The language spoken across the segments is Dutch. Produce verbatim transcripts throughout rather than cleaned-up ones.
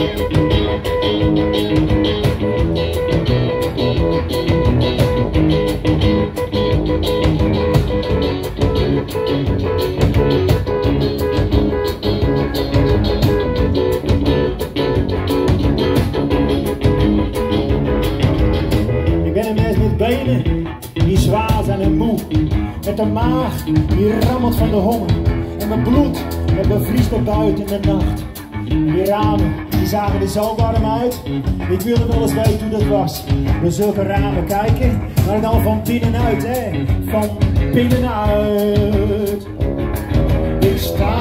Die zwaar zijn en moe, met de maag die rammelt van de honger. En mijn bloed, dat bevriest er buiten in de nacht. En die ramen, die zagen er zo warm uit. Ik wilde wel eens weten hoe dat was. Door zulke ramen kijken, maar dan van binnenuit, hè. Van binnenuit. Ik sta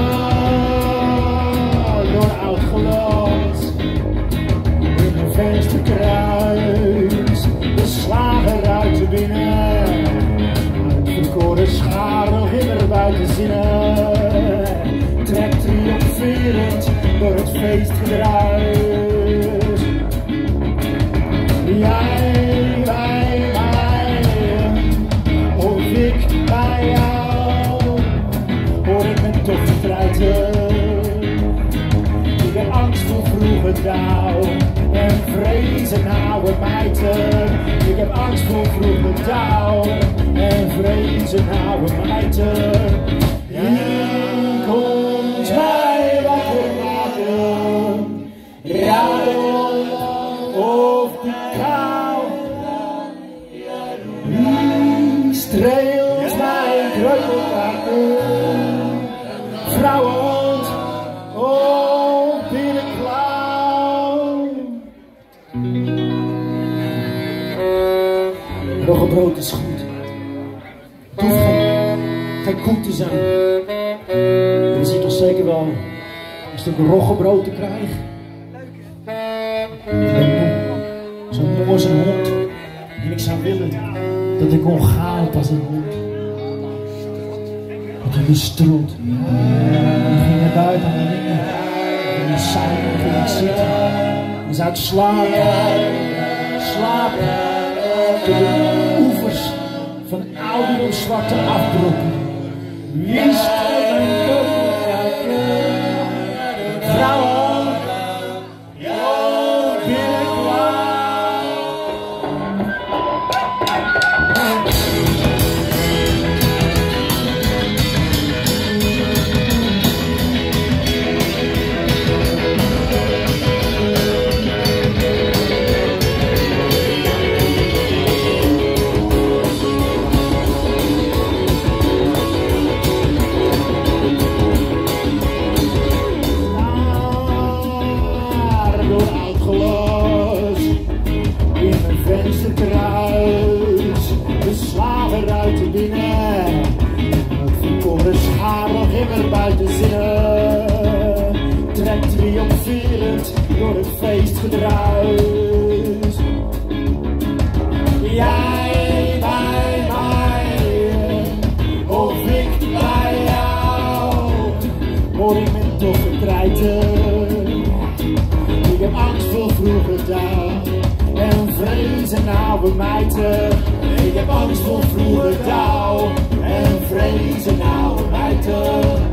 door oud glas in een vensterkruis. De slager uit de binnen. Verkoren schaar nog immer buiten zinnen. Trekt triomferend door het feestgedruis. Jij bij mij, of ik bij jou, hoor ik me toch vertrouwen. Ik heb angst voor vroege dauw en vrezen oude mijten. Ik heb angst voor vroege dauw en vrezen oude mijten. Hier komt mij wakker maken, raden of die kou. Wie streelt mijn kreukelkaken, vrouwenhand op binnenklauw. Roggebrood is goed. Het hoeft geen, geen koek te zijn. Je ziet toch zeker wel een stuk roggebrood te krijgen. Ik ben moe. Zo moe als een hond. En ik zou willen dat ik kon gaan als een hond. Ik ging de strot. Ik ging naar buiten aan de ringen. En in zeilen ging ik zitten. Dan zou ik slapen. Slapen. Door de oevers van ouderdom zwarte afbroeken. Wie streelt mijn kreukelkaken, vrouwen, jouw binnenklauw. Vensterkruis, de slager uit de binnen. Het verkoren schaar nog immer buiten zinnen. Trekt triomferend door het feestgedruis. Jij bij mij, of ik bij jou, hoor ik me toch vertrijten. Ik heb angst voor vroege dag en vrezen oude mijten. Ik heb angst voor vroege dauw en vrezen oude mijten.